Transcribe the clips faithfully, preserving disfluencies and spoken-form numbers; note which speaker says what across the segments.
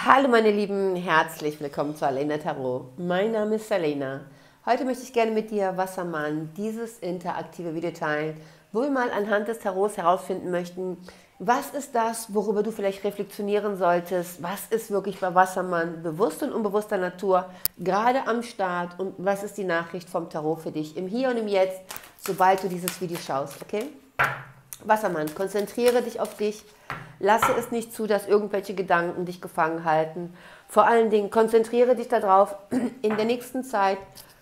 Speaker 1: Hallo meine Lieben, herzlich willkommen zu Alena Tarot. Mein Name ist Alena. Heute möchte ich gerne mit dir, Wassermann, dieses interaktive Video teilen, wo wir mal anhand des Tarots herausfinden möchten, was ist das, worüber du vielleicht reflektionieren solltest, was ist wirklich bei Wassermann bewusst und unbewusster Natur gerade am Start und was ist die Nachricht vom Tarot für dich im Hier und im Jetzt, sobald du dieses Video schaust, okay? Wassermann, konzentriere dich auf dich. Lasse es nicht zu, dass irgendwelche Gedanken dich gefangen halten. Vor allen Dingen konzentriere dich darauf, in der nächsten Zeit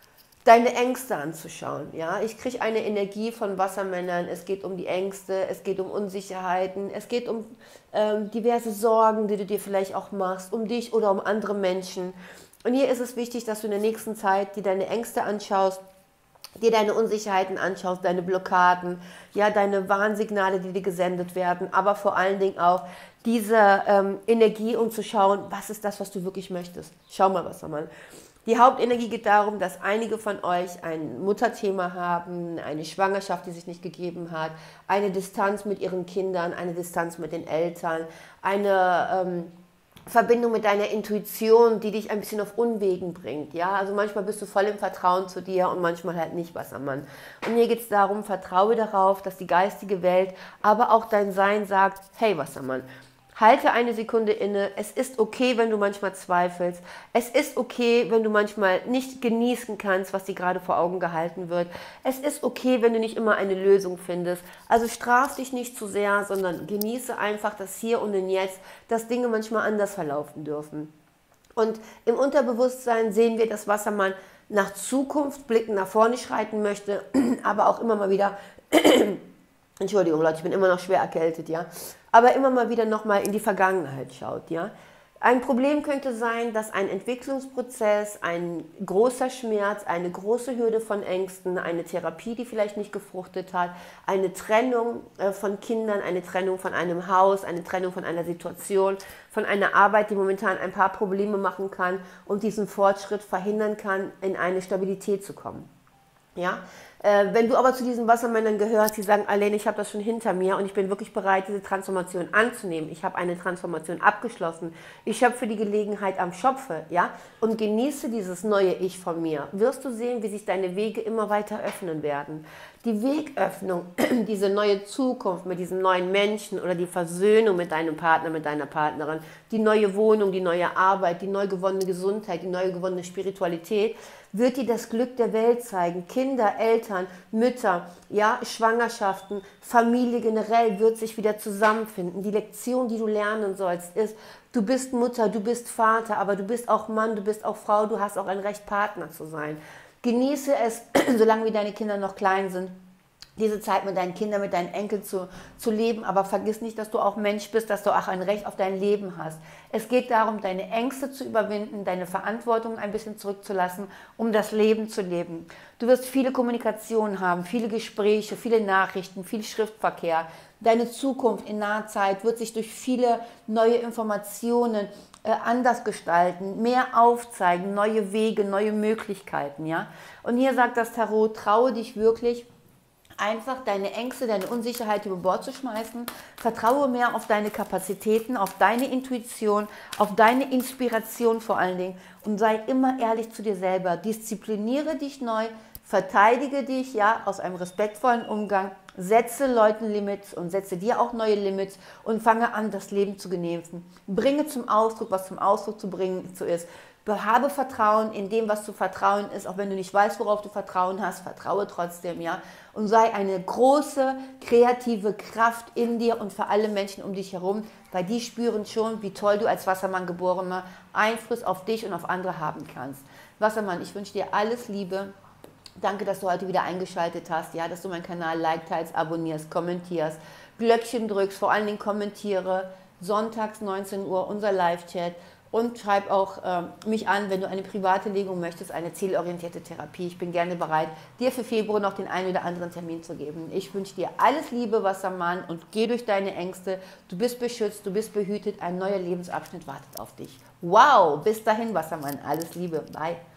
Speaker 1: deine Ängste anzuschauen. Ja? Ich kriege eine Energie von Wassermännern. Es geht um die Ängste, es geht um Unsicherheiten, es geht um ähm, diverse Sorgen, die du dir vielleicht auch machst, um dich oder um andere Menschen. Und hier ist es wichtig, dass du in der nächsten Zeit dir deine Ängste anschaust, dir deine Unsicherheiten anschaust, deine Blockaden, ja, deine Warnsignale, die dir gesendet werden, aber vor allen Dingen auch diese ähm, Energie, um zu schauen, was ist das, was du wirklich möchtest. Schau mal, Wassermann. Die Hauptenergie geht darum, dass einige von euch ein Mutterthema haben, eine Schwangerschaft, die sich nicht gegeben hat, eine Distanz mit ihren Kindern, eine Distanz mit den Eltern, eine ähm, Verbindung mit deiner Intuition, die dich ein bisschen auf Unwegen bringt. Ja? Also manchmal bist du voll im Vertrauen zu dir und manchmal halt nicht, Wassermann. Und hier geht es darum, vertraue darauf, dass die geistige Welt, aber auch dein Sein sagt, hey Wassermann, halte eine Sekunde inne. Es ist okay, wenn du manchmal zweifelst. Es ist okay, wenn du manchmal nicht genießen kannst, was dir gerade vor Augen gehalten wird. Es ist okay, wenn du nicht immer eine Lösung findest. Also straf dich nicht zu sehr, sondern genieße einfach das Hier und den Jetzt, dass Dinge manchmal anders verlaufen dürfen. Und im Unterbewusstsein sehen wir, dass Wassermann nach Zukunft blicken, nach vorne schreiten möchte, aber auch immer mal wieder... Entschuldigung, Leute, ich bin immer noch schwer erkältet, ja. Aber immer mal wieder nochmal in die Vergangenheit schaut, ja. Ein Problem könnte sein, dass ein Entwicklungsprozess, ein großer Schmerz, eine große Hürde von Ängsten, eine Therapie, die vielleicht nicht gefruchtet hat, eine Trennung von Kindern, eine Trennung von einem Haus, eine Trennung von einer Situation, von einer Arbeit, die momentan ein paar Probleme machen kann und diesen Fortschritt verhindern kann, in eine Stabilität zu kommen. Ja? Äh, wenn du aber zu diesen Wassermännern gehörst, die sagen, Alena, ich habe das schon hinter mir und ich bin wirklich bereit, diese Transformation anzunehmen. Ich habe eine Transformation abgeschlossen. Ich schöpfe die Gelegenheit am Schopfe, ja, und genieße dieses neue Ich von mir. Wirst du sehen, wie sich deine Wege immer weiter öffnen werden. Die Wegöffnung, diese neue Zukunft mit diesem neuen Menschen oder die Versöhnung mit deinem Partner, mit deiner Partnerin, die neue Wohnung, die neue Arbeit, die neu gewonnene Gesundheit, die neu gewonnene Spiritualität, wird dir das Glück der Welt zeigen. Kinder, Eltern, Mütter, ja, Schwangerschaften, Familie generell wird sich wieder zusammenfinden. Die Lektion, die du lernen sollst, ist, du bist Mutter, du bist Vater, aber du bist auch Mann, du bist auch Frau, du hast auch ein Recht, Partner zu sein. Genieße es, solange wie deine Kinder noch klein sind, diese Zeit mit deinen Kindern, mit deinen Enkeln zu, zu leben, aber vergiss nicht, dass du auch Mensch bist, dass du auch ein Recht auf dein Leben hast. Es geht darum, deine Ängste zu überwinden, deine Verantwortung ein bisschen zurückzulassen, um das Leben zu leben. Du wirst viele Kommunikationen haben, viele Gespräche, viele Nachrichten, viel Schriftverkehr. Deine Zukunft in naher Zeit wird sich durch viele neue Informationen äh, anders gestalten, mehr aufzeigen, neue Wege, neue Möglichkeiten. Ja? Und hier sagt das Tarot, traue dich wirklich, einfach deine Ängste, deine Unsicherheit über Bord zu schmeißen. Vertraue mehr auf deine Kapazitäten, auf deine Intuition, auf deine Inspiration vor allen Dingen und sei immer ehrlich zu dir selber. Diszipliniere dich neu, verteidige dich, ja, aus einem respektvollen Umgang, setze Leuten Limits und setze dir auch neue Limits und fange an, das Leben zu genießen. Bringe zum Ausdruck, was zum Ausdruck zu bringen ist. Habe Vertrauen in dem, was zu vertrauen ist, auch wenn du nicht weißt, worauf du Vertrauen hast, vertraue trotzdem, ja. Und sei eine große, kreative Kraft in dir und für alle Menschen um dich herum, weil die spüren schon, wie toll du als Wassermann geborener Einfluss auf dich und auf andere haben kannst. Wassermann, ich wünsche dir alles Liebe. Danke, dass du heute wieder eingeschaltet hast, ja, dass du meinen Kanal like, teilst, abonnierst, kommentierst, Glöckchen drückst, vor allen Dingen kommentiere, sonntags neunzehn Uhr unser Live-Chat. Und schreib auch äh, mich an, wenn du eine private Legung möchtest, eine zielorientierte Therapie. Ich bin gerne bereit, dir für Februar noch den einen oder anderen Termin zu geben. Ich wünsche dir alles Liebe, Wassermann, und geh durch deine Ängste. Du bist beschützt, du bist behütet, ein neuer Lebensabschnitt wartet auf dich. Wow, bis dahin, Wassermann, alles Liebe, bye.